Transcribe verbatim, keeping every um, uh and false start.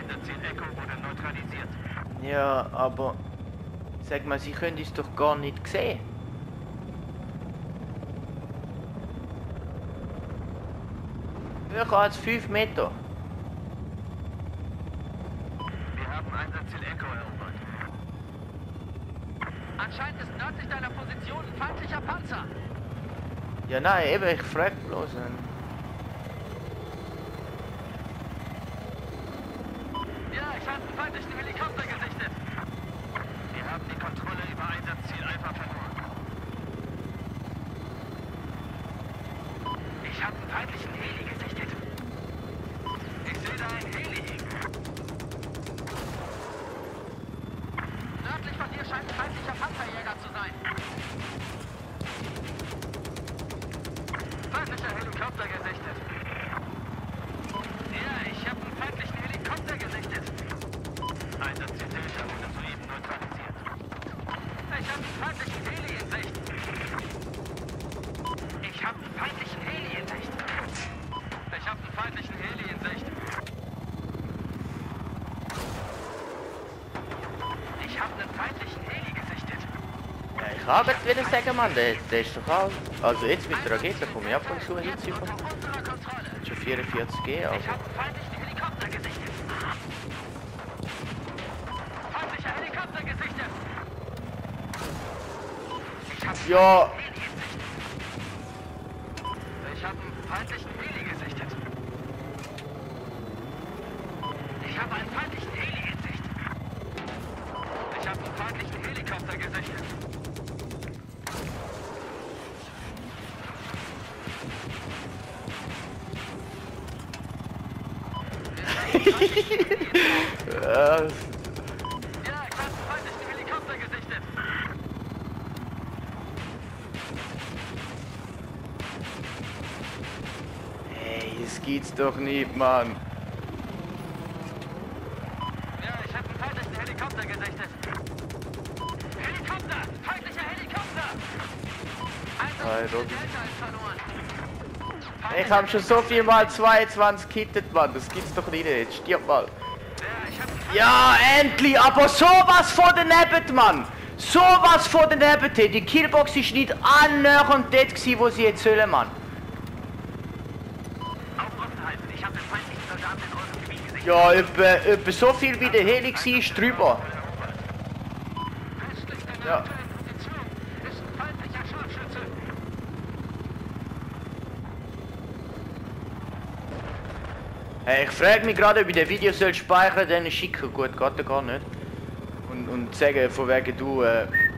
Einsatzziel Echo wurde neutralisiert. Ja, aber... Sag mal, Sie können es doch gar nicht sehen. Höher als fünf Meter. Wir haben Einsatzziel Echo erobert. Anscheinend ist nördlich deiner Position ein feindlicher Panzer. Ja, nein, eben, ich frag bloß. Ja, ich habe einen feindlichen Helikopter gesichtet. Wir haben die Kontrolle über Einsatzziel Alpha verloren. Ich habe einen feindlichen Heli gesichtet. Ich sehe da einen Heli. Nördlich von dir scheint ein feindlicher Panzerjäger zu sein. Feindlicher Helikopter gesichtet. Ja, ich habe einen feindlichen Helikopter gesichtet. Einsatzziel Delta wurde soeben neutralisiert. Ich habe einen feindlichen Heli in Sicht. Ich habe einen feindlichen Heli in Sicht. Ich habe einen feindlichen Heli in Sicht. Ich habe einen feindlichen Heli gesichtet. Ja, ich habe jetzt wieder sagen, Mann, der, der ist doch auch... Also jetzt mit der Rakete komme ich ab und zu hin zu. Schon vierundvierzig G, aber... Ich habe einen feindlichen Helikopter gesichtet. Feindlicher Helikopter gesichtet. Ich habe Ja! einen Heli in Sicht. Ich habe einen feindlichen Heli gesichtet. Ich habe einen feindlichen Heli in Sicht. Ich habe einen feindlichen Helikopter gesichtet. Ja, Ja, ich habe einen feindlichen Helikopter gesichtet. ey, das geht's doch nicht, Mann. Ja, ich habe einen feindlichen Helikopter gesichtet. Helikopter! Feindlicher Helikopter! Hi, Einsatz Robin. Delta ist verloren. Ich habe schon so viel mal zweiundzwanzig gekittet, Mann. Das gibt's doch nicht. Jetzt stirb mal. Ja, ich habe einen Ja, endlich! Aber sowas von daneben, Mann! Sowas von daneben! Die Killbox ist nicht annähernd dort gewesen, wo sie jetzt sollen, Mann. Aufpassen halten. Ich habe den feindlichen Soldaten in eurem Gebiet gesichtet. Ja, etwa, etwa so viel wie der Heli war, ist drüber. Westlich deiner Ja. aktuellen Position ist ein feindlicher Scharfschütze. Hey, ich frage mich gerade, ob ich das Video soll speichern, dann schicken. Gut, geht ja gar nicht. Und, und sagen, von wegen du, äh,